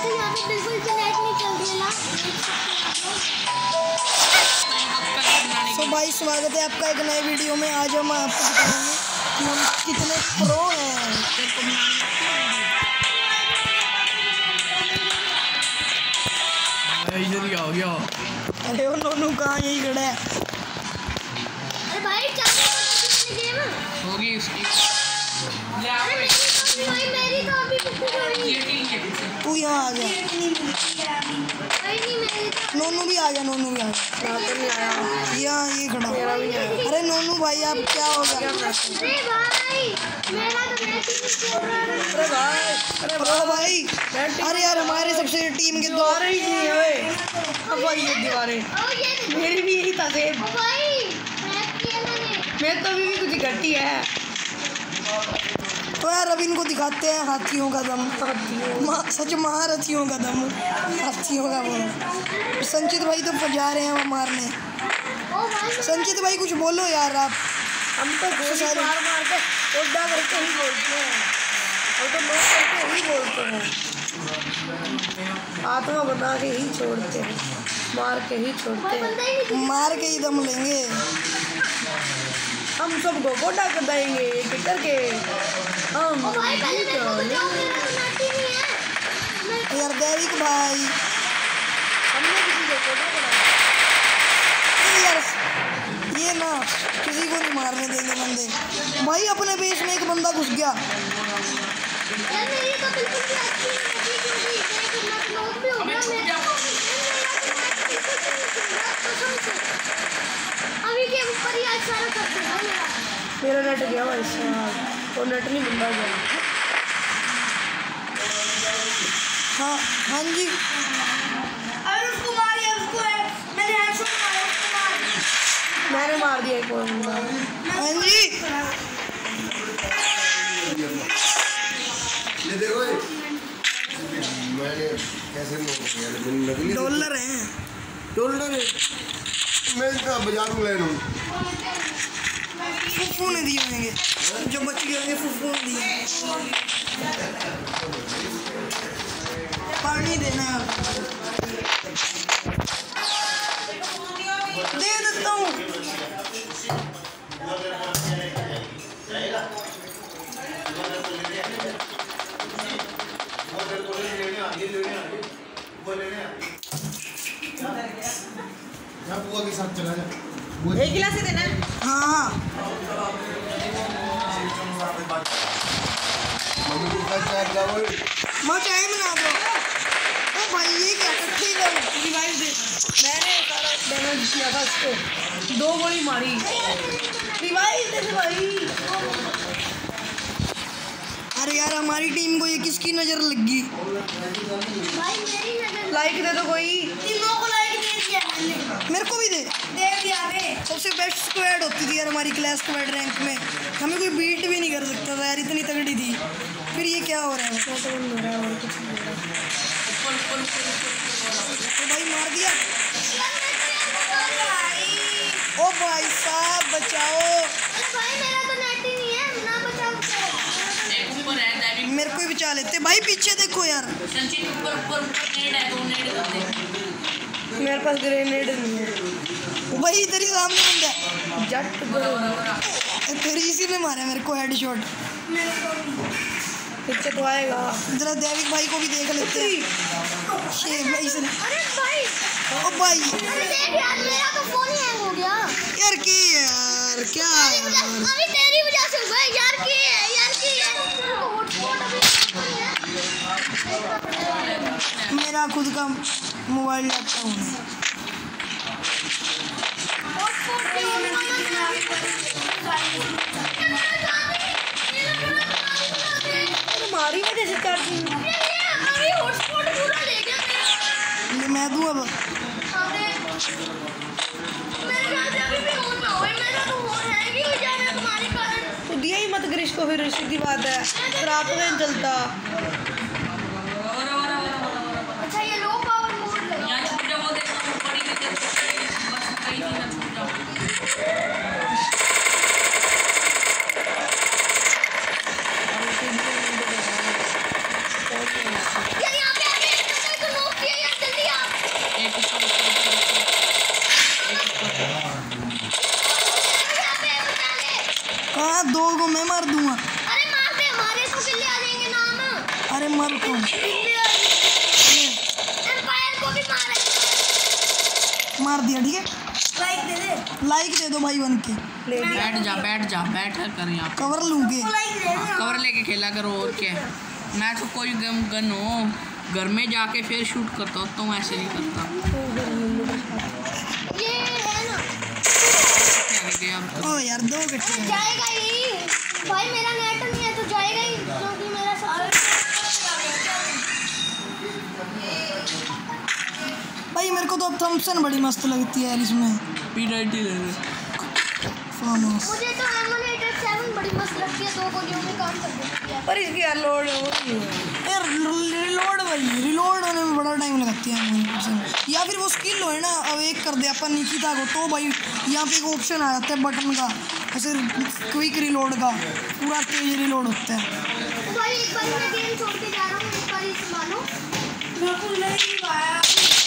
तो भाई स्वागत है आपका एक नए वीडियो में। आज हम आपको बताएंगे कि हम कितने प्रो हैं। अरे वो नोनू कहाँ, यही खड़ा है। अरे भाई गेम होगी उसकी। मेरी तो अभी तू यहाँ आ गया। नोनू भी आ गया, नोनू भी आ गया। यहाँ ये खड़ा। अरे नोनू भाई आप क्या हो गया? अरे भाई अरे यार हमारे सबसे टीम के दो दीवारें मेरी भी यही था सेम। मैं तो अभी भी कुछ घटी है। तो यार अब इनको दिखाते हैं हाथियों का दम। सच महारथियों का दम, हाथियों का वो। संचित भाई तो जा रहे हैं वो मारने। संचित भाई कुछ बोलो यार आप। हम तो गोली मार मार के उड़ा करके ही बोलते हैं, हम तो लोग करके ही बोलते हैं, आत्मा बना के ही छोड़ते हैं, मार के ही छोड़ते हैं, मार के ही दम लेंगे। हम सबको गोटा कर देंगे एक करके। हम यार दैविक भाई हमने किसी को गोटा करा यार, ये ना किसी को नहीं मारने देंगे बंदे। भाई अपने बेस में एक बंदा घुस गया। मेरा नेट गया भाई साहब, वो नेट नहीं बंदा गया। हाँ हाँ जी अरे उसको मारिए, उसको है मैंने हेडशॉट मारा, उसको मार। मैंने मार दिया एक और बंदा। हाँ जी ये देखो मैंने कैसे डॉलर हैं, डॉलर है। मैं इसका बाजार में ले लूँ। फुफ्फू ने दिए होंगे जो बच गए होंगे, फुफ्फू ने दिए। पानी देना दे देता हूँ। बुआ के साथ चला जाए। एक गिलास ही देना। हाँ मम्मी को कल चाय पिलाओ। मैं चाय बना दो। ओ भाई ये क्या कट्ठी का रिवाइव दे। मैंने सारा डैमेज किया था उसको, 2 गोली मारी। रिवाइव दे भाई। अरे यार हमारी टीम को ये किसकी नजर लगी? भाई मेरी नजर लाइक दे दो कोई। तीनों को लाइक दे दिया मैंने। मेरे को भी दे दिया रे। सबसे बेस्ट स्क्वाड होती थी यार हमारी क्लास स्क्वाड रैंक में। हमें कोई बीट भी नहीं कर सकता था यार, इतनी तगड़ी थी। फिर ये क्या हो रहा है? तो भाई मार दिया। ओ भाई साहब बचाओ। भाई मेरा तो नेट ही नहीं है, ना बचाओ। मेरे को ही बचा लेते भाई। पीछे देखो यार। मेरे पास ग्रेनेड नहीं है। भाई इधर ही सामने बंदा है। जट तेरी इसी ने मारा मेरे को हेडशॉट। पीछे तो आएगा। जरा दैविक भाई को भी देख लेते हैं। शेर भाई से। अरे भाई, ओ भाई अरे देख यार मेरा तो फोन ही हैंग हो गया यार। की यार क्या यार, अभी तेरी वजह से हुआ है यार। की है यार, की है हॉटस्पॉट अभी। मेरा खुद का मोबाइल लैपटॉप है। हॉटस्पॉट पे मारी में जैसे कर दी। अभी हॉटस्पॉट पूरा ले गया मेरा। ये मैं दूँ अब। मेरे ख्याल से अभी भी ऑन ना होए। मेरा तो फोन हैंग ही हो जाएगा तुम्हारे कारण। तो दिया ही मत ग्रिश को, फिर सीधी बात है। रात में चलता। अच्छा ये लो पावर मोड लगा। ये यहाँ पे आ गए। हो, मैं मार दूंगा। अरे मार दे, हमारे तो बिल्ली आ जाएंगे नाम। अरे मर तो एम्पायर को भी मारे। मार दिया, ठीक है। लाइक दे दे, लाइक दे दो भाई बन के। बैठ जा बैठ कर यहाँ पे। कवर लूंगे। लाइक दे दे। कवर लेके खेला करो और क्या। मैं तो कोई गन हो घर में जाके फिर शूट करता हूँ, तो ऐसे नहीं करता। ये है ना, ओ यार 2 कट्टे जाएगा ही भाई। मेरा नेट नहीं है तो जाएगा ही, क्योंकि मेरा भाई। मेरे को तो अब थॉमसन बड़ी मस्त लगती है यार इसमें। पीडीटी ले ले। फानोस मुझे तो M187 बड़ी मस्त लगती है, 2 गोलियों में काम कर देती है। पर इसकी यार लोड यार रिलोड होने में बड़ा टाइम लगाती है M187। या फिर वो स्किल हो है ना, अब एक कर दे अपन निकिता को तो भाई यहाँ पे एक ऑप्शन आ जाता है बटन का, ऐसे क्विक रिलोड का, पूरा तेज रिलोड होता है। तो भाई एक बार मैं गेम छोड़ के जा रहा हूँ, एक बार इसे मानो। बिल्कुल नहीं पाया।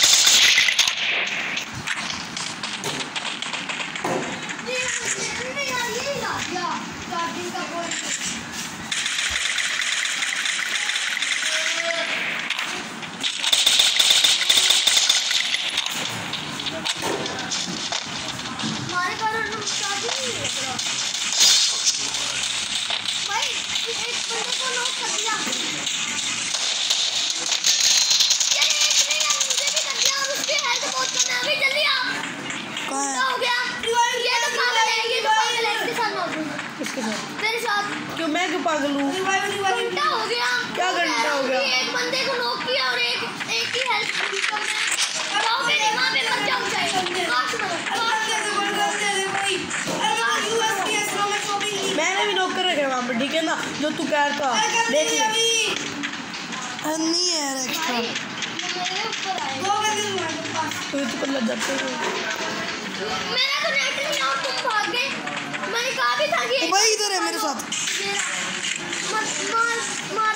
हमारे कारण चार्जिंग नहीं है पूरा। भाई एक बंदे को नॉक कर दिया। यार एक नहीं यार, मुझे भी कर दिया और उसकी हेल्थ बहुत कम है। अभी जल्दी आ। कहाँ है? क्या हो गया? ये तो पागल है, ये तो पागल है। इसके साथ नॉक हुई। किसके साथ? तेरे साथ। क्यों मैं क्यों पागल हूँ? घंटा हो गया। क्या घंटा हो गया? एक बंदे को नॉक किया और एक की हेल्थ कम है। जाओगे नहीं, वहाँ पे मत जाओ। मैंने भी नौकर रखे वहाँ पे, ठीक है ना, जो तू कह रहा था देख ले। नहीं है यार एक्स्ट्रा। मेरे ऊपर आए। तो पर लग जाते हो। मेरा तो नेट नहीं और तुम भाग गए। मैंने कहा भी था कि भाई इधर है मेरे साथ। मत मार मार।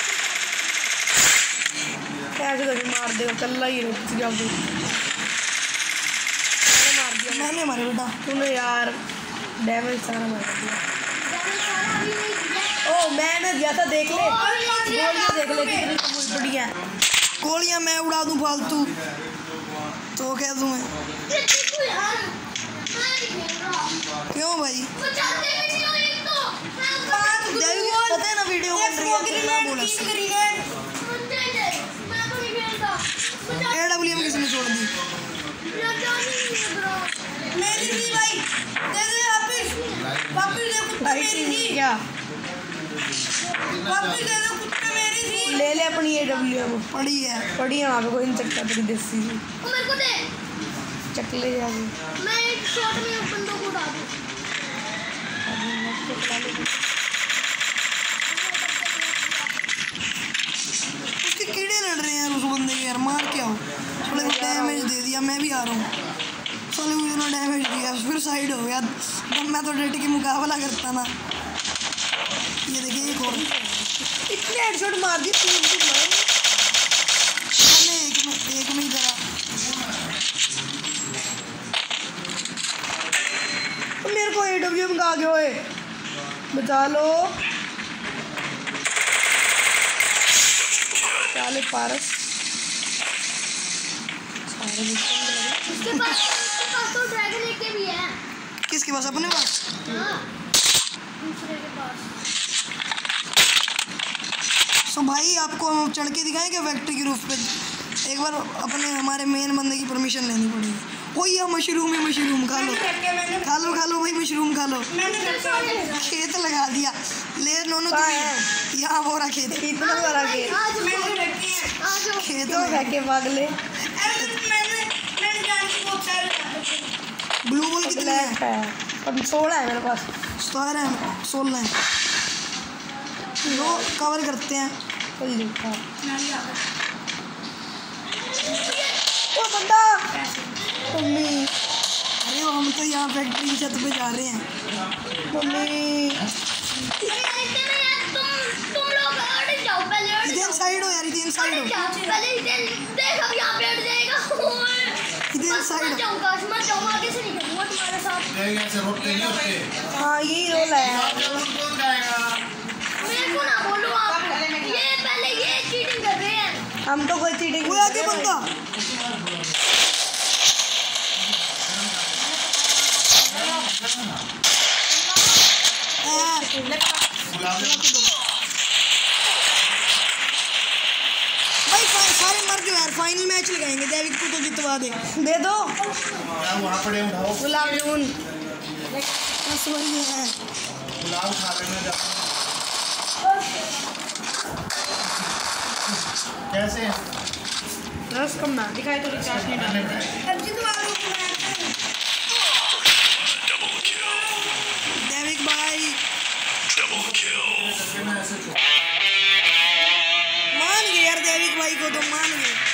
कैसे करके मार देगा, कल्ला ही रुक जाओ। मार दिया मैंने मारे बेटा। तूने यार, डैमेज सारा मार दिया। ओ मैंने दिया था, देख ले गोलियां, देख ले कितनी बढ़िया। गोलियां मैं उड़ा दूं फालतू तो कह दूं मैं। क्यों भाई? पता है ना वीडियो बन रही है, कितना बोला AWM किसने छोड़ दी? मेरी थी भाई, दे दे वापस। वापस दे, कुत्ते मेरी थी। क्या वापस दे दे, कुत्ते मेरी थी। ले ले अपनी AWM पड़ी है। पड़ी है वहाँ पे, कोई नहीं चक्का तेरी देसी वो मेरे को दे। चक ले जाके। मैं एक शॉट में बंदों को उड़ा दूँ। उसके कीड़े लड़ रहे हैं यार उस बंदे के। यार मार क्या हो, थोड़ा डैमेज दे दिया। मैं भी आ रहा हूँ। चलो उन्होंने डैमेज दिया, फिर साइड हो गया। जब मैं तो डेट की मुकाबला करता ना। ये देखिए एक और इतने हेडशॉट मार दिए, 3 मारे। मैंने एक में ही करा। मेरे को AWM कहाँ गए ओए, बचा लो। चाले पारस उसके पास तो ड्रैगन एक भी है। किसके पास? अपने पास। हाँ, दूसरे के पास। सो भाई आपको हम चढ़ के दिखाएं क्या फैक्ट्री की रूफ पे? एक बार अपने हमारे मेन बंदे की परमिशन लेनी पड़ेगी। वो ये मशरूम है, मशरूम खा लो खा लो खा लो भाई, मशरूम खा लो। खेत लगा दिया ले नोनो यहाँ वो रहा खेत। इतना बड़ा खेत खेत क्यों रखे पागले। ब्लू बॉल कितने हैं? अब 16 है मेरे पास। 16 है। लो कवर करते हैं। जल्दी ओ बंदा मम्मी। अरे हम तो यहाँ फैक्ट्री की छत पे जा रहे हैं। मम्मी तुम लोग अड़ जाओ पहले। इधर साइड हो यार, इधर साइड हो। पहले इधर देख, अब यहाँ पे अड़ जाएगा। इधर साइड हो। जाऊँगा मैं जाऊँगा, आगे से नहीं करूँगा तुम्हारे साथ। हाँ यही रोल है। कौन जाएगा? हम तो कोई चीटिंग वो आगे बंदा भाई सारे मर जो यार, फाइनल मैच लगाएंगे, दैविक को तो जितवा दे दो वहाँ पड़े उठाओ गुलाब जामुन बस वही है। गुलाब खा लेना कैसे रस कम ना दिखाई तो रिचार्ज नहीं डाले दैविक भाई मान गए यार, दैविक भाई को तो मान गए।